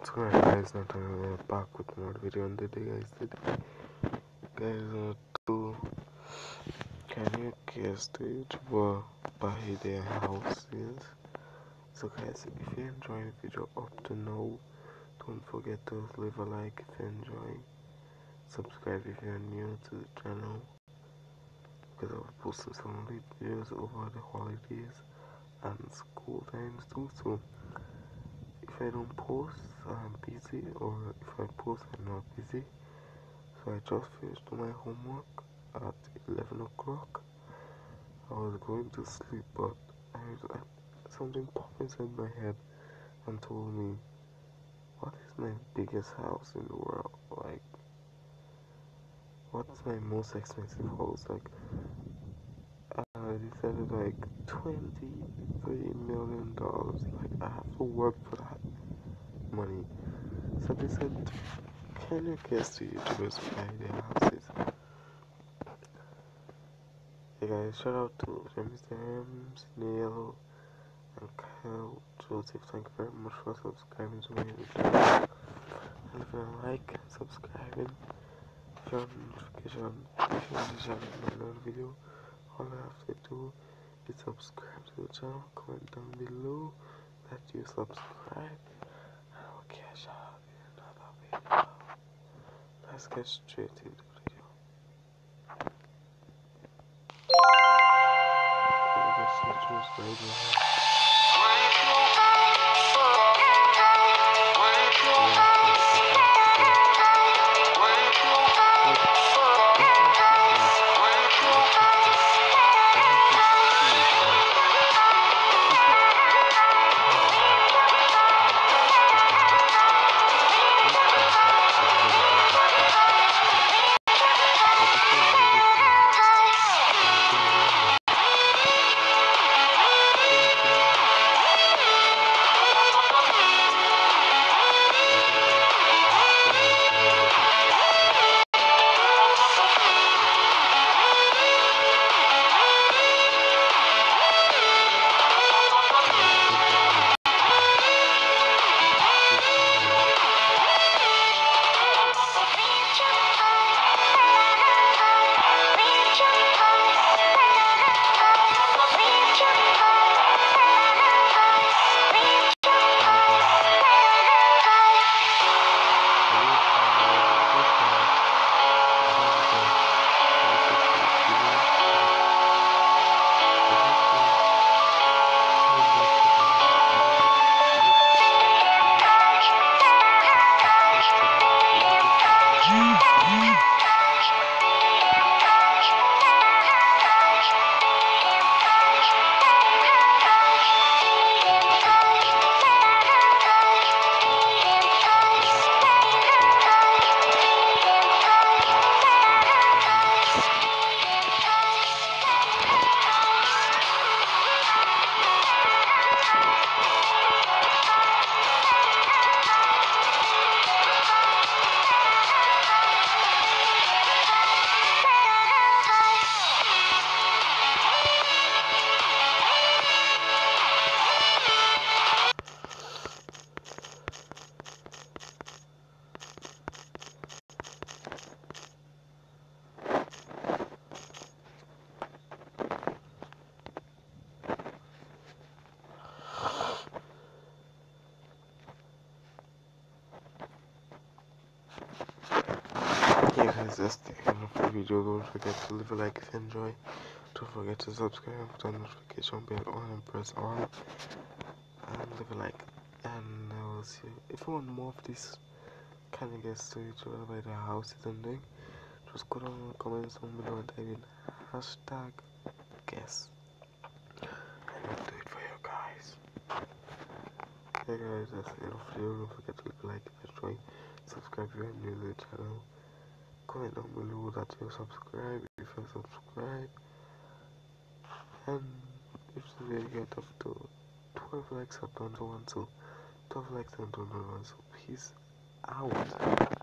Alright guys, now we're back with more video on the day guys, to can you guess the YouTuber buy their houses? So guys, if you enjoy the video up to now, don't forget to leave a like if you enjoy, subscribe if you're new to the channel, because I'll be posting some videos over the holidays and school times too. So if I don't post, I'm busy, or if I post, I'm not busy. So I just finished my homework at 11 o'clock. I was going to sleep, but something popped inside my head and told me, what is my biggest house in the world? Like, what's my most expensive house? Like, I decided like $23 million. Like, I have to work for that money. So they said, can you guess the YouTubers buy their houses? Hey guys, shout out to Mr. M, Snail, and Kyle, Joseph. Thank you very much for subscribing to my channel. And if you like and subscribing, if you have notification, if you want to share another video, all you have to do is subscribe to the channel, comment down below that you subscribe, and I will catch up in another video. Let's get straight into the video. Hey guys, that's the end of the video. Don't forget to leave a like if you enjoy. Don't forget to subscribe, put the notification bell on and press all, and leave a like. And I will see you. If you want more of this kind of guest to each other by the houses and thing, just go down in the comments down below and type in hashtag guess, and I'll do it for you guys. Hey guys, that's the end of the video. Don't forget to leave a like if you enjoy. Subscribe if you're new to the channel. Comment down below that you subscribe if you subscribe, and if the video get up to 12 likes, I've done one, so 12 likes and done one, so peace out.